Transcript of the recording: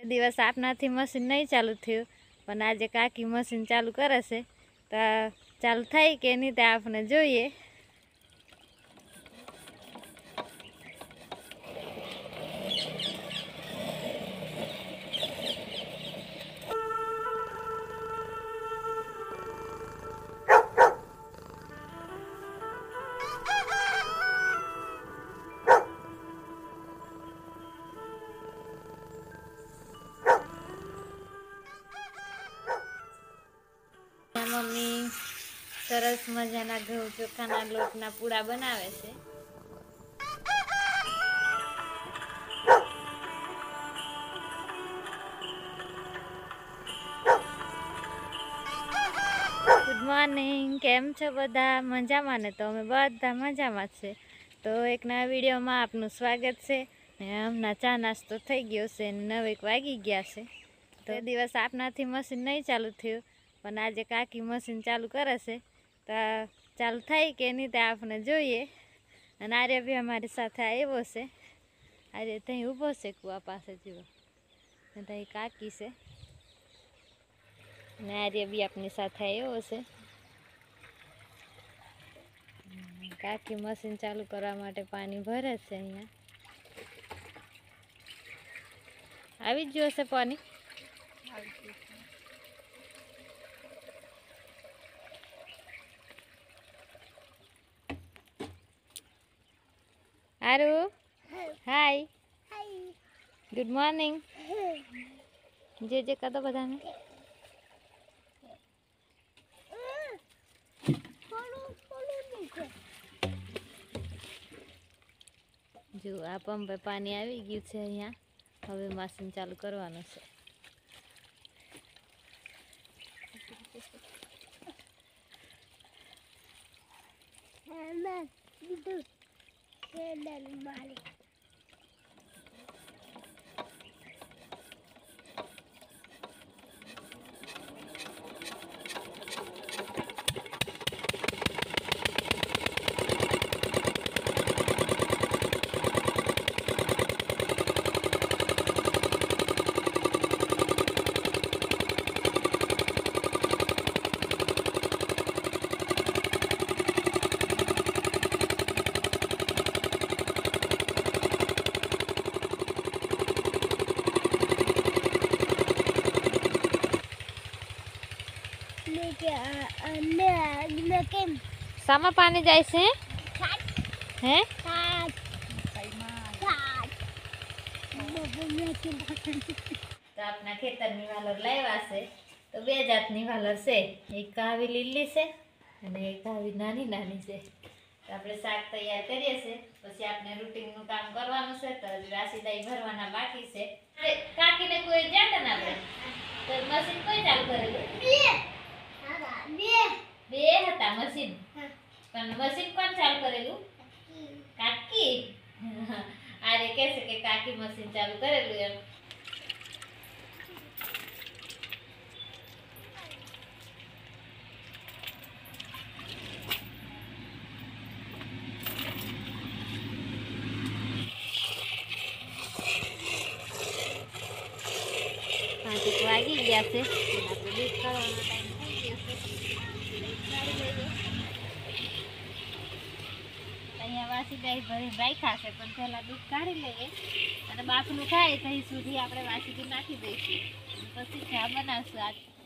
દિવસ આપનાથી મશીન નહીં ચાલુ થયું, પણ આજે કાકી મશીન ચાલુ કરે છે, તો ચાલુ થાય કે નહીં તે આપણે જોઈએ. મમ્મી સરસ મજાના ઘઉં ચોખાના લોટના પૂડા બનાવે છે. ગુડ મોર્નિંગ, કેમ છો બધા? મજામાં ને? તો અમે બધા મજામાં છે. તો એક નવા વિડીયોમાં આપનું સ્વાગત છે. ને હમણાં ચા નાસ્તો થઈ ગયો છે, 9 વાગી ગયા છે. તો એ દિવસ આપનાથી મશીન નહીં ચાલુ થયું, પણ આજે કાકી મશીન ચાલુ કરે છે, તો ચાલુ થાય કે નહીં તે આપણે જોઈએ. અને આર્ય બી અમારી સાથે આવ્યો છે. આર્ય ત્યાં ઊભો છે કૂવા પાસે જુઓ, ને ત્યાં કાકી છે, ને આર્ય બી આપની સાથે આવ્યો છે. કાકી મશીન ચાલુ કરવા માટે પાણી ભરે છે. અહીંયા આવી જ ગયું હશે પાણી. આરુ, હાય, ગુડ મોર્નિંગ. જે કદો બધાને જો આ પંપે પાણી આવી ગયું છે. અહીંયા હવે મશીન ચાલુ કરવાનું છે. સામા પાણી જાય છે હે? તો આપણા ખેતરની વાલર લાવ્યા છે. તો બે જાતની વાલર છે, એક આવી લીલી છે અને એક આવી નાની નાની છે. તો આપણે શાક તૈયાર કરીએ છીએ, પછી આપણે રૂટિનનું કામ કરવાનું છે. તો રાશીદાઈ ભરવાના બાકી છે. કાકીને કોઈ જ્યાં ના આપણે તો મશીન કોઈ ચાલુ કરેલું? બે હતા મશીન, પણ મશીન કોણ ચાલુ કરેલું? કાકી. આરે કહે છે કે કાકી મશીન ચાલુ કરેલું એમ. વાગી ગયા છે, આપણે દૂધ કાઢવાનો ટાઈમ થઈ ગયો છે. અહીંયા વાસીદાઈ ભરી રાખ્યા છે, પણ પહેલા દૂધ કાઢી લઈએ અને બાફનું થાય ત્યાં સુધી આપણે વાસીદી નાખી દઈશું, પછી ચા બનાવશું. આજ